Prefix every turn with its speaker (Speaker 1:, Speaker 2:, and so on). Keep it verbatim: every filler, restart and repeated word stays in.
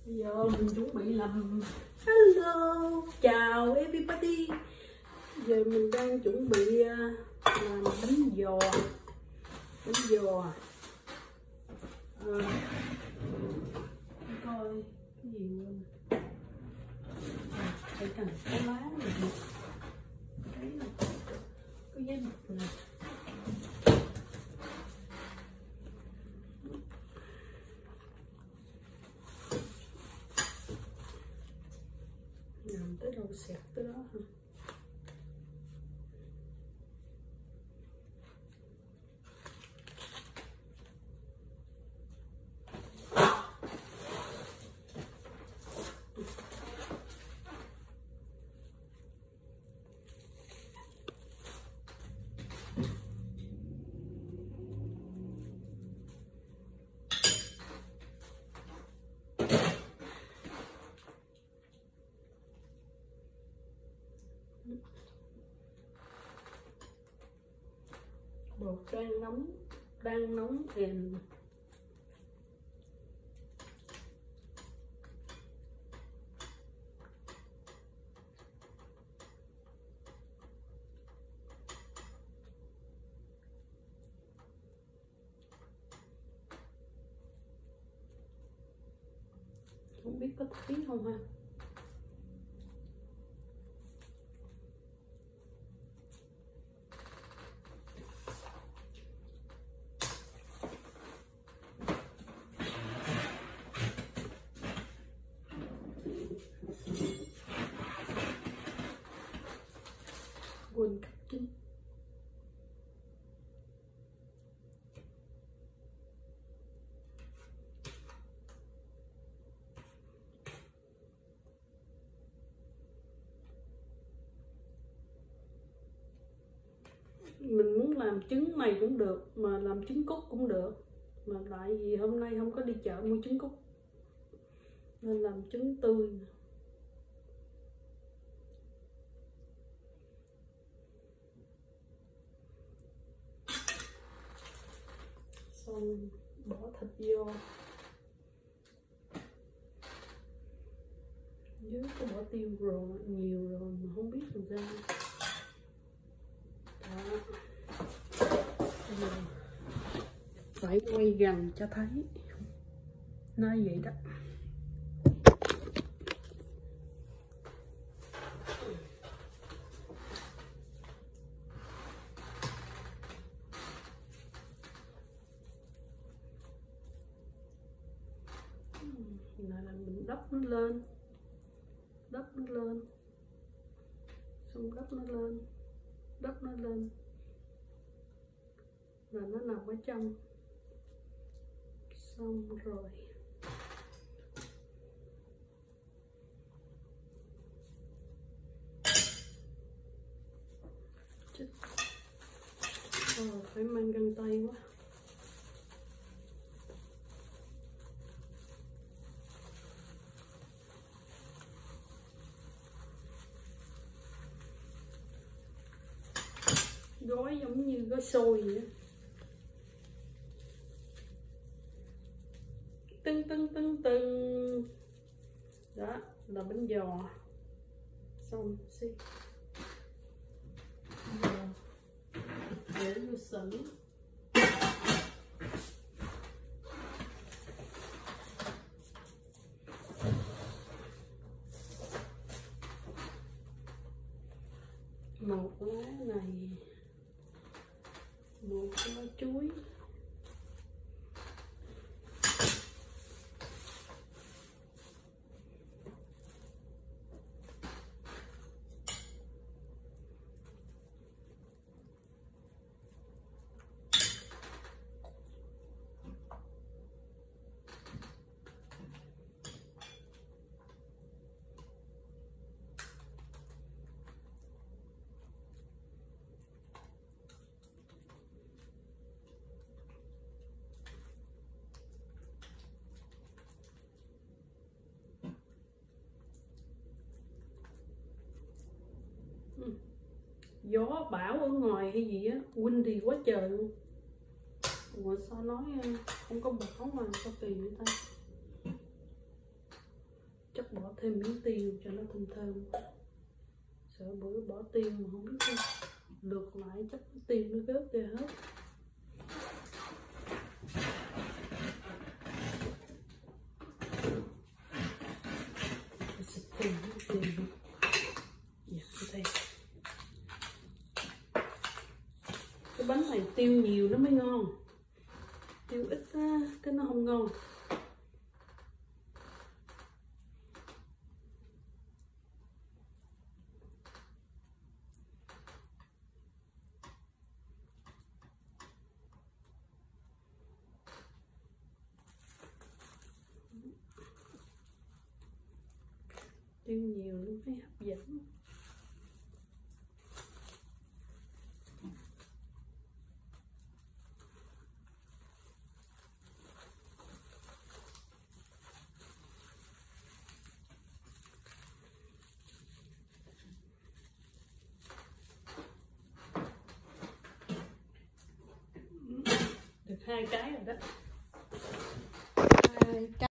Speaker 1: Bây giờ mình chuẩn bị làm hello, chào everybody. Giờ mình đang chuẩn bị làm bánh giò. Bánh giò à, coi cái gì luôn. Phải cần có lá này, cái này có giấy bịch này. Làm tới đâu xẹt tới đó hả? Bột đang nóng, đang nóng thèm. Không biết có thấy không ha? Quên cắt trứng. Mình muốn làm trứng này cũng được, mà làm trứng cút cũng được. Mà tại vì hôm nay không có đi chợ mua trứng cút nên làm trứng tươi. Xong bỏ thịt vô. Dưới có bỏ tiêu rồi, nhiều rồi mà không biết làm sao. Đó. Giờ phải quay gần cho thấy. Nói vậy đó. Này là mình đắp nó lên, đắp nó lên, xong đắp nó lên, đắp nó lên là nó nằm ở trong. Xong rồi chết. Ờ, phải mang găng tay quá. Gói giống như gói xôi vậy đó. Tưng tưng tưng tưng. Đó là bánh giò. Xong xí để vô sẵn. Một lá này, một lá chuối, gió bão ở ngoài hay gì á, wind thì quá trời luôn. Ủa sao nói không có bão mà sao kỳ vậy ta? thêm miếng tiêu cho nó thơm thơm. Sợ bữa bỏ tiêu mà không biết sao. Lượt lại chắc tiêu nó rớt ra hết. Xịt tiêu tiêu luôn. Dạ, đây. Cái bánh này tiêu nhiều nó mới ngon, tiêu ít á, cái nó không ngon. Tiêu nhiều nó mới hấp dẫn. Được hai cái rồi đó. Hai cái.